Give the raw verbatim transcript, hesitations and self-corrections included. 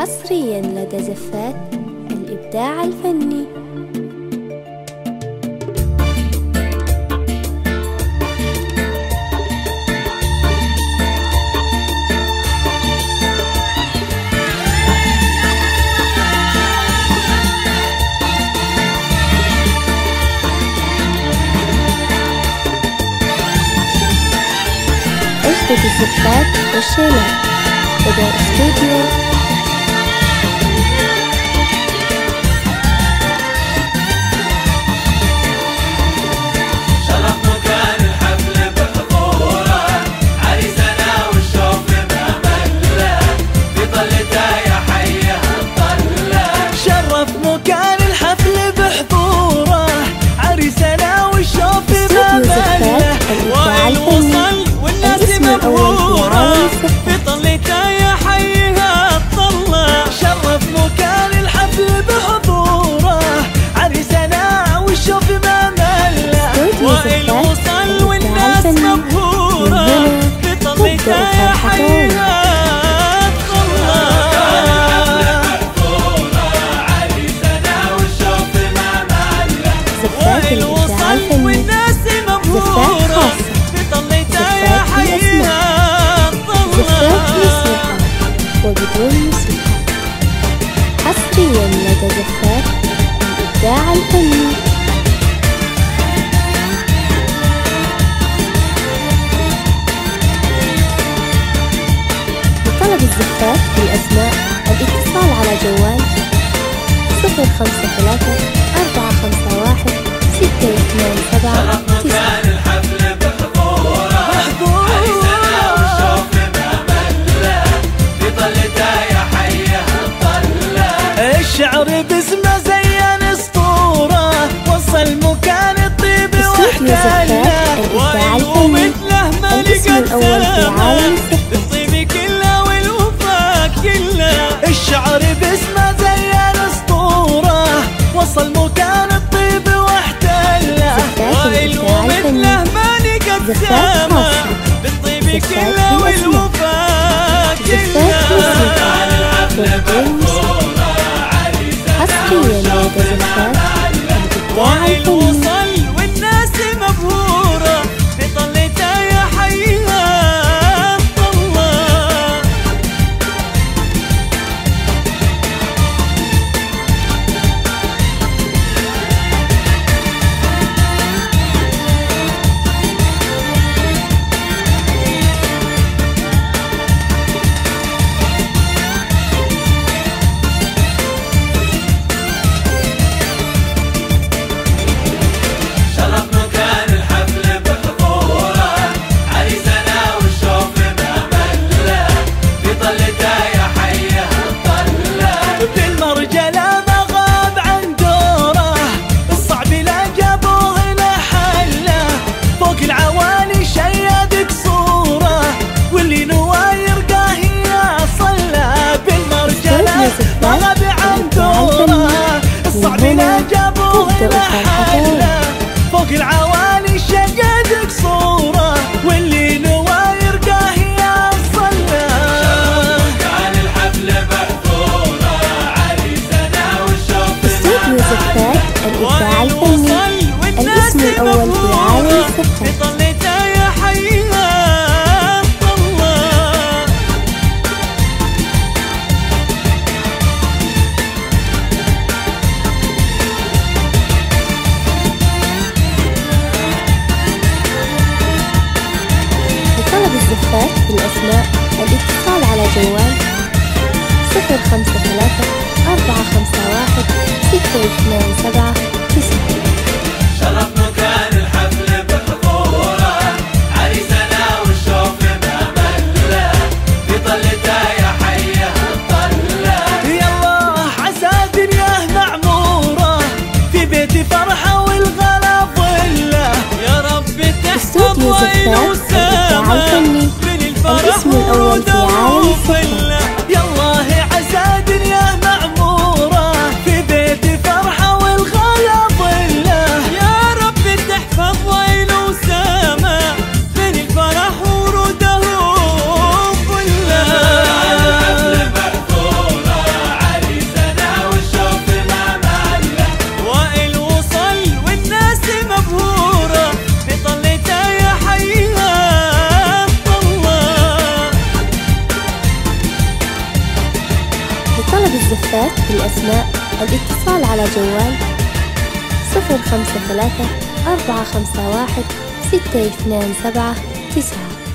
حصريا لدى زفات الإبداع الفني. أجدد الزفات والشيلات لدى استوديو بطلته يا حيها الطلة. شرف مكان الحفل بحضوره عريسنا والشوف ما مله. وائل وصل والناس مبهورة بطلته يا حيها الطلة. عريسنا والشوف ما مله. وائل وصل والناس مبهورة بطلته يا حيها زفات موسيقى وبدون موسيقى. حصريا لدى زفات الإبداع الفني. لطلب الزفات بالأسماء الاتصال على جوال صفر خمسة ثلاثة أربعة خمسة واحد ستة اثنان سبعة تسعة. الشعر باسمه زين اسطوره وصل مكان الطيب واحتله. وائل ومثله ما لقت سلامه الطيب كله والوفاء كله. الشعر باسمه زين اسطوره وصل مكان الطيب واحتله. وائل ومثله ما لقت سلامه بالطيب كله والوفاء كله. حصريا لدى زفات الإبداع وائل الفني. وصل والناس مبهورة بطلته يا حيها الطلة. فوق العوالي شقدك صورة واللي نوى يرقاه يا صلى. كان الحفل محظورة عريسنا والشوف استوديو زفات الإبداع الفني. الاسم الأول في عالم الزفات. بطلته يا حيها الطلة. لطلب الزفات بالأسماء الاتصال على جوال صفر خمسة ثلاثة أربعة خمسة واحد ستة اثنان سبعة تسعة. شرف مكان الحفل بحضوره عريسنا والشوف ما مله بطلته يا حيها الطلة. يلا عسى دنياه معموره في بيتي فرحه والغلا ظله. يا رب تحفظ وائل وسامه من الفرح ورود وفله. يلا عسى دنياه معموره في بيتي فرحه والغلا ظله. يا رب تحفظ وائل وسامه من الفرح وروده وفله. لطلب الزفات بالأسماء الاتصال على جوال صفر خمسة ثلاثة أربعة خمسة واحد ستة اثنان سبعة تسعة.